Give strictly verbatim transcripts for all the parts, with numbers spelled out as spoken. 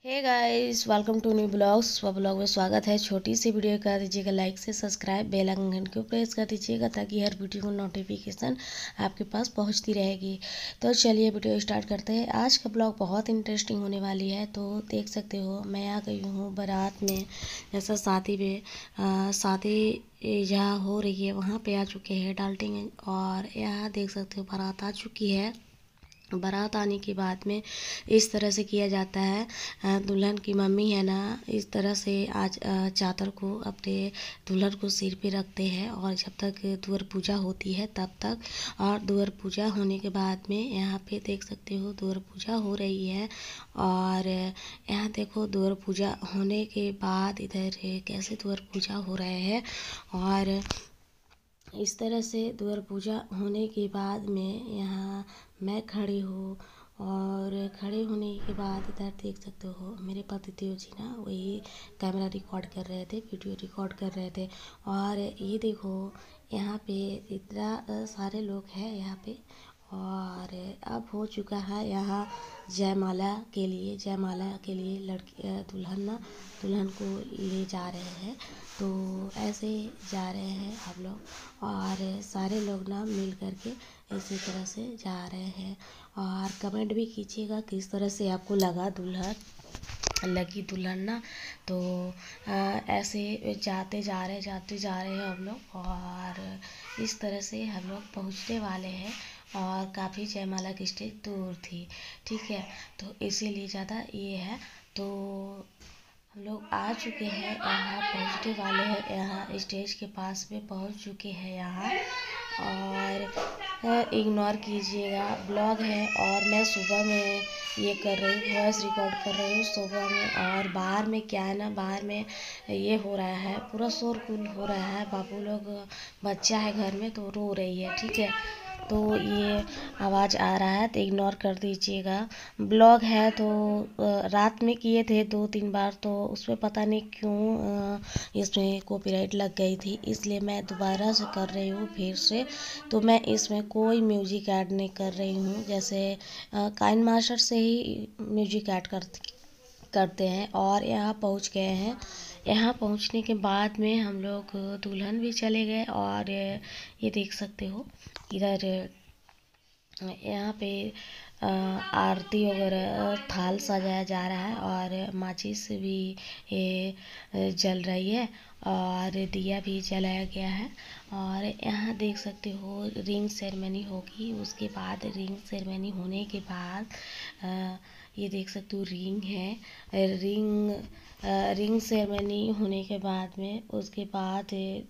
Hey guys, welcome to new blogs. स्व blog में स्वागत है। छोटी सी वीडियो कर दीजिएगा लाइक से, सब्सक्राइब, बेल आइकन को प्रेस कर दीजिएगा ताकि हर वीडियो को नोटिफिकेशन आपके पास पहुंचती रहेगी। तो चलिए वीडियो स्टार्ट करते हैं। आज का ब्लॉग बहुत इंटरेस्टिंग होने वाली है। तो देख सकते हो मैं आ गई हूँ बारात में, जैसा शादी में शादी जहाँ हो रही है वहाँ पे आ चुके हैं डाल्टनगंज। और यहाँ देख सकते हो बारात आ चुकी है। बारात आने के बाद में इस तरह से किया जाता है। दुल्हन की मम्मी है ना, इस तरह से आज चादर को अपने दुल्हन को सिर पे रखते हैं और जब तक दुअर पूजा होती है तब तक। और दुअर पूजा होने के बाद में यहाँ पे देख सकते हो दुअर पूजा हो रही है। और यहाँ देखो दुअर पूजा होने के बाद इधर कैसे दुअर पूजा हो रहे हैं। और इस तरह से दुअर पूजा होने के बाद में यहाँ मैं खड़ी हूँ। और खड़े होने के बाद इधर देख सकते हो मेरे पतिदेव जी ना वही कैमरा रिकॉर्ड कर रहे थे, वीडियो रिकॉर्ड कर रहे थे। और ये देखो यहाँ पे इतना सारे लोग हैं यहाँ पे। और अब हो चुका है यहाँ जयमाला के लिए जयमाला के लिए लड़की दुल्हन ना दुल्हन को ले जा रहे हैं। तो ऐसे जा रहे हैं हम लोग और सारे लोग ना मिल करके इसी तरह से जा रहे हैं। और कमेंट भी कीजिएगा किस तरह से आपको लगा दुल्हन लगी दुल्हन ना। तो आ, ऐसे जाते जा रहे जाते जा रहे हैं हम लोग। और इस तरह से हम लोग पहुँचने वाले हैं। और काफ़ी जयमाला की स्टेज दूर थी, ठीक है, तो इसीलिए ज़्यादा ये है। तो हम लोग आ चुके हैं, यहाँ पहुँचने वाले हैं, यहाँ स्टेज के पास में पहुँच चुके हैं यहाँ। और इग्नोर कीजिएगा, ब्लॉग है और मैं सुबह में ये कर रही हूँ, वॉइस रिकॉर्ड कर रही हूँ सुबह में। और बाहर में क्या है ना, बाहर में ये हो रहा है, पूरा शोरगुल हो रहा है। बाबू लोग बच्चा है घर में तो रो रही है, ठीक है, तो ये आवाज़ आ रहा है तो इग्नोर कर दीजिएगा। ब्लॉग है तो रात में किए थे दो तीन बार, तो उसमें पता नहीं क्यों इसमें कॉपीराइट लग गई थी, इसलिए मैं दोबारा से कर रही हूँ फिर से। तो मैं इसमें कोई म्यूजिक ऐड नहीं कर रही हूँ, जैसे काइन मास्टर से ही म्यूजिक ऐड कर करते हैं। और यहाँ पहुँच गए हैं। यहाँ पहुँचने के बाद में हम लोग दुल्हन भी चले गए। और ये देख सकते हो इधर यहाँ पे आरती वगैरह थाल सजाया जा रहा है और माचिस भी ये जल रही है और दिया भी जलाया गया है। और यहाँ देख सकते हो रिंग सेरेमनी होगी, उसके बाद रिंग सेरेमनी होने के बाद ये देख सकते हो रिंग है। रिंग रिंग सेरेमनी होने के बाद में उसके बाद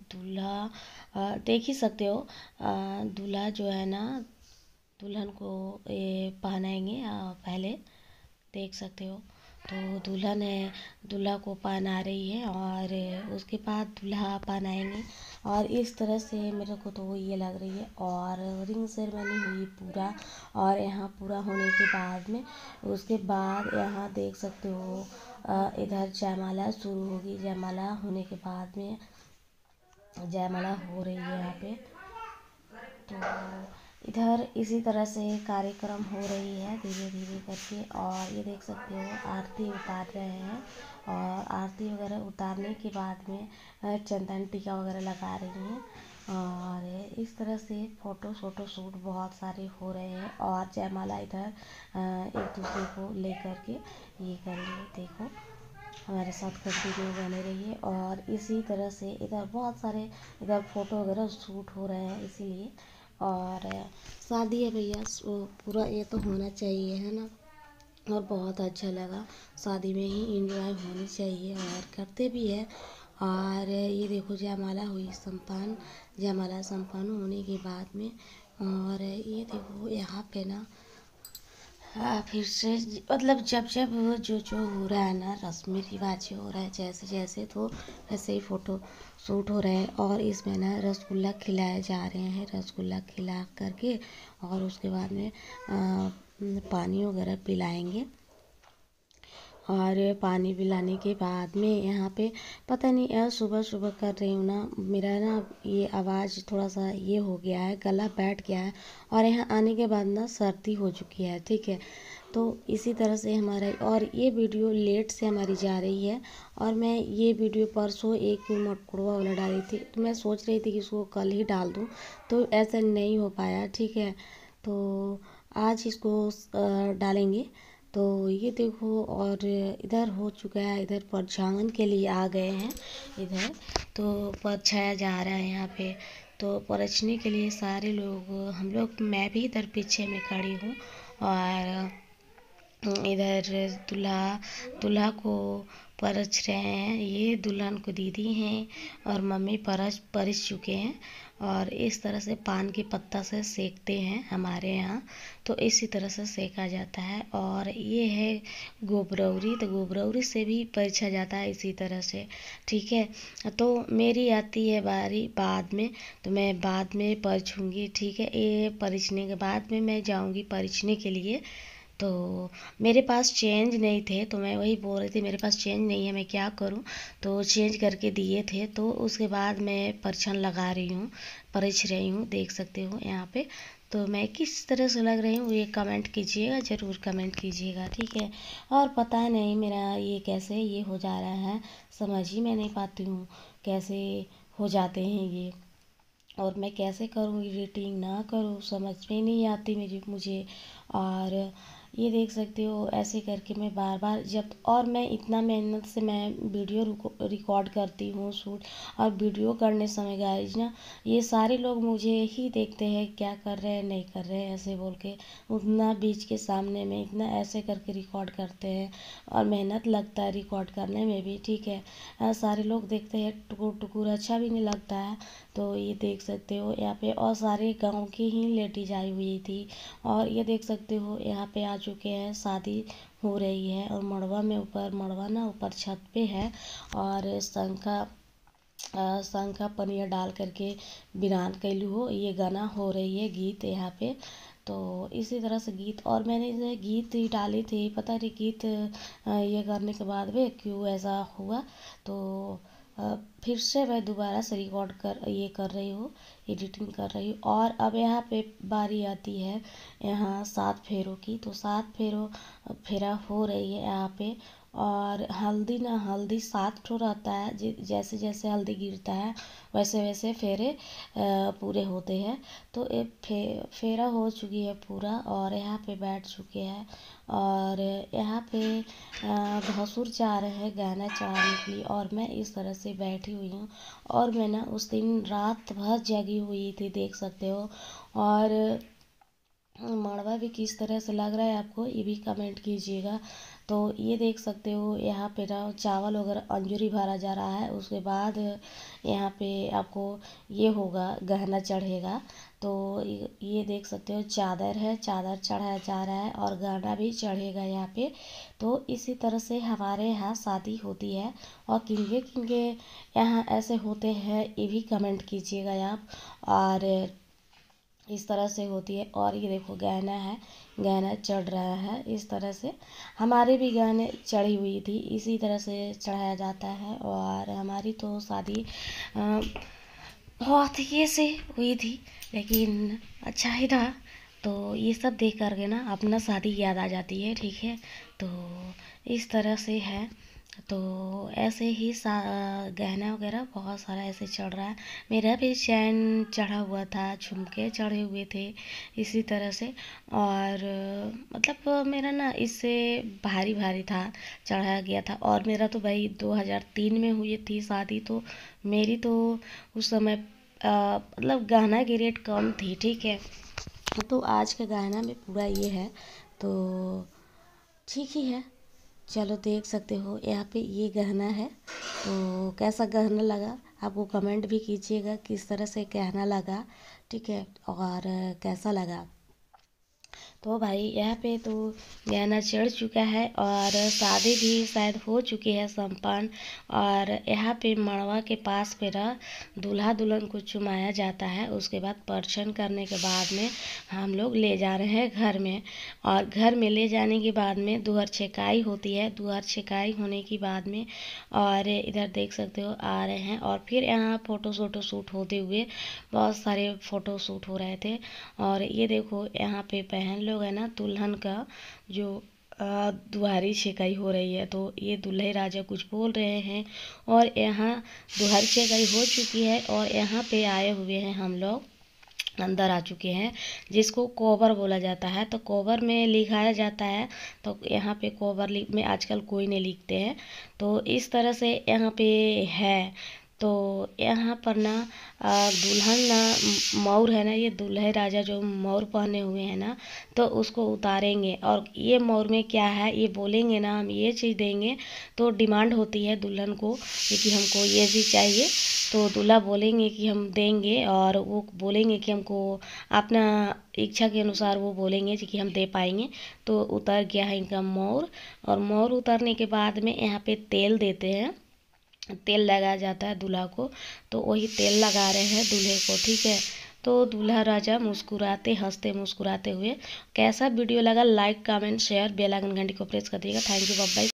दूल्हा देख ही सकते हो, दूल्हा जो है ना दुल्हन को ये पहनाएंगे। पहले देख सकते हो तो दुल्हन है, दूल्हा को पहना रही है और उसके बाद दूल्हा पहनाएंगे। और इस तरह से मेरे को तो ये लग रही है। और रिंग सेरेमनी हुई पूरा, और यहाँ पूरा होने के बाद में उसके बाद यहाँ देख सकते हो इधर जयमाला शुरू होगी। जयमाला होने के बाद में जयमाला हो रही है यहाँ पे। तो इधर इसी तरह से कार्यक्रम हो रही है धीरे धीरे करके। और ये देख सकते हो आरती उतार रहे हैं। और आरती वगैरह उतारने के बाद में चंदन टीका वगैरह लगा रही हैं। और इस तरह से फ़ोटो फोटो शूट बहुत सारे हो रहे हैं। और जयमाला इधर एक दूसरे को ले करके ये कर रही है। देखो हमारे साथ कंटिन्यू बने रहिए। और इसी तरह से इधर बहुत सारे इधर फ़ोटो वगैरह शूट हो रहे हैं इसीलिए। और शादी है भैया, पूरा ये तो होना चाहिए, है ना। और बहुत अच्छा लगा, शादी में ही एंजॉय होनी चाहिए और करते भी है। और ये देखो जयमाला हुई संपन्न, जयमाला संपन्न होने के बाद में। और ये देखो यहाँ पे ना हाँ फिर से मतलब जब जब जो जो हो रहा है ना रस्मी रिवाज हो रहा है जैसे जैसे, तो वैसे ही फ़ोटो शूट हो रहे हैं। और इसमें ना रसगुल्ला खिलाए जा रहे हैं, रसगुल्ला खिला करके और उसके बाद में आ, पानी वगैरह पिलाएंगे। और पानी पिलाने के बाद में यहाँ पे पता नहीं यार सुबह सुबह कर रही हूँ ना, मेरा ना ये आवाज़ थोड़ा सा ये हो गया है, गला बैठ गया है। और यहाँ आने के बाद ना सर्दी हो चुकी है, ठीक है, तो इसी तरह से हमारा, और ये वीडियो लेट से हमारी जा रही है। और मैं ये वीडियो परसों एक मटकुड़वा वाला डाली थी, तो मैं सोच रही थी कि इसको कल ही डाल दूँ, तो ऐसा नहीं हो पाया। ठीक है, तो आज इसको डालेंगे। तो ये देखो, और इधर हो चुका है, इधर परछावन के लिए आ गए हैं इधर, तो परछाया जा रहा है यहाँ पे। तो परछने के लिए सारे लोग, हम लोग, मैं भी इधर पीछे में खड़ी हूँ, और इधर दूल्हा दूल्हा को परछ रहे हैं। ये दुल्हन को दीदी हैं और मम्मी परछ परछ चुके हैं, और इस तरह से पान के पत्ता से सेकते हैं हमारे यहाँ। तो इसी तरह से सेका जाता है। और ये है गोबरौरी, तो गोबरौरी से भी परछा जाता है इसी तरह से। ठीक है, तो मेरी आती है बारी बाद में, तो मैं बाद में परछूँगी। ठीक है, ये परछने के बाद में मैं जाऊँगी परछने के लिए। तो मेरे पास चेंज नहीं थे, तो मैं वही बोल रही थी मेरे पास चेंज नहीं है, मैं क्या करूं। तो चेंज करके दिए थे, तो उसके बाद मैं परछन लगा रही हूँ, परछ रही हूँ, देख सकते हो यहाँ पे। तो मैं किस तरह से लग रही हूँ ये कमेंट कीजिएगा, ज़रूर कमेंट कीजिएगा। ठीक है, और पता नहीं मेरा ये कैसे ये हो जा रहा है, समझ ही मैं नहीं पाती हूँ कैसे हो जाते हैं ये, और मैं कैसे करूँ एडिटिंग ना करूँ, समझ में नहीं आती मेरी मुझे। और ये देख सकते हो, ऐसे करके मैं बार बार जब, और मैं इतना मेहनत से मैं वीडियो रिकॉर्ड करती हूँ, शूट, और वीडियो करने समय गाइज ना, ये सारे लोग मुझे ही देखते हैं क्या कर रहे हैं नहीं कर रहे हैं ऐसे बोल के, उतना बीच के सामने में इतना ऐसे करके रिकॉर्ड करते हैं, और मेहनत लगता है रिकॉर्ड करने में भी। ठीक है, आ, सारे लोग देखते हैं, टुकुर टुकुर अच्छा भी नहीं लगता है। तो ये देख सकते हो यहाँ पे, और सारे गांव की ही लेडीज आई हुई थी। और ये देख सकते हो यहाँ पे आ चुके हैं, शादी हो रही है, और मड़वा में, ऊपर मड़वा ना ऊपर छत पे है, और शंखा शंखा पनिया डाल करके बिरान कैलू हो, ये गाना हो रही है, गीत यहाँ पे। तो इसी तरह से गीत, और मैंने ये गीत ही डाली थी, पता नहीं गीत ये करने के बाद भी क्यों ऐसा हुआ। तो फिर से मैं दोबारा से रिकॉर्ड कर ये कर रही हूँ, एडिटिंग कर रही हूँ। और अब यहाँ पे बारी आती है यहाँ सात फेरों की, तो सात फेरों फेरा हो रही है यहाँ पे। और हल्दी ना, हल्दी सात ठो रहता है, जैसे जैसे हल्दी गिरता है वैसे वैसे फेरे पूरे होते हैं। तो एक फे फेरा हो चुकी है पूरा, और यहाँ पे बैठ चुके हैं, और यहाँ पे भसुर जा रहे हैं गहना चढ़ाने के लिए, और मैं इस तरह से बैठी हुई हूँ। और मैं ना उस दिन रात भर जगी हुई थी, देख सकते हो। और मड़वा भी किस तरह से लग रहा है आपको, ये भी कमेंट कीजिएगा। तो ये देख सकते हो यहाँ पे ना चावल वगैरह अंजूरी भरा जा रहा है, उसके बाद यहाँ पे आपको ये होगा, गहना चढ़ेगा। तो ये देख सकते हो चादर है, चादर चढ़ाया जा रहा है, और गहना भी चढ़ेगा यहाँ पे। तो इसी तरह से हमारे यहाँ शादी होती है, और किनके किनके यहाँ ऐसे होते हैं ये भी कमेंट कीजिएगा आप। और इस तरह से होती है। और ये देखो गहना है, गहना चढ़ रहा है इस तरह से, हमारे भी गहने चढ़ी हुई थी, इसी तरह से चढ़ाया जाता है। और हमारी तो शादी बहुत ये से हुई थी, लेकिन अच्छा ही था। तो ये सब देख करके ना अपना शादी याद आ जाती है। ठीक है, तो इस तरह से है। तो ऐसे ही सा गहना वगैरह बहुत सारा ऐसे चढ़ रहा है। मेरा भी चैन चढ़ा हुआ था, झुमके चढ़े हुए थे इसी तरह से। और मतलब मेरा ना इससे भारी भारी था, चढ़ाया गया था। और मेरा तो भाई दो हज़ार तीन में हुई थी शादी, तो मेरी तो उस समय मतलब गहना की रेट कम थी। ठीक है, तो आज का गहना में पूरा ये है, तो ठीक ही है। चलो देख सकते हो यहाँ पे ये गहना है, तो कैसा गहना लगा आपको कमेंट भी कीजिएगा, किस तरह से गहना लगा। ठीक है, और कैसा लगा। तो भाई यहाँ पे तो गहना चढ़ चुका है, और शादी भी शायद हो चुकी है संपन्न। और यहाँ पे मड़वा के पास मेरा दूल्हा दुल्हन को चुमाया जाता है, उसके बाद परछन करने के बाद में हम लोग ले जा रहे हैं घर में। और घर में ले जाने के बाद में दुहर छेकाई होती है, दुहर छेकाई होने के बाद में, और इधर देख सकते हो आ रहे हैं। और फिर यहाँ फ़ोटो शोटो शूट होते हुए बहुत सारे फ़ोटो शूट हो रहे थे। और ये देखो यहाँ पे बहन लोग है ना, दुल्हन का जो दुहारी छेकाई हो रही है। तो ये दूल्हे राजा कुछ बोल रहे हैं और यहाँ दुहारी छेकाई हो चुकी है और यहाँ पे आए हुए हैं हम लोग, अंदर आ चुके हैं, जिसको कोबर बोला जाता है। तो कोबर में लिखाया जाता है, तो यहाँ पे कोबर लिख में आजकल कोई नहीं लिखते हैं। तो इस तरह से यहाँ पे है। तो यहाँ पर ना दुल्हन ना मौर है ना, ये दूल्हे राजा जो मौर पहने हुए हैं ना, तो उसको उतारेंगे और ये मौर में क्या है ये बोलेंगे ना, हम ये चीज़ देंगे। तो डिमांड होती है दुल्हन को कि हमको ये चीज़ चाहिए, तो दूल्हा बोलेंगे कि हम देंगे और वो बोलेंगे कि हमको अपना इच्छा के अनुसार वो बोलेंगे कि हम दे पाएंगे। तो उतर गया है इनका मौर, और मौर उतरने के बाद में यहाँ पे तेल देते हैं, तेल लगाया जाता है दूल्हा को। तो वही तेल लगा रहे हैं दूल्हे को, ठीक है। तो दूल्हा राजा मुस्कुराते हंसते मुस्कुराते हुए। कैसा वीडियो लगा, like comment share bell icon घंटी को प्रेस कर दिएगा। Thank you, bye bye.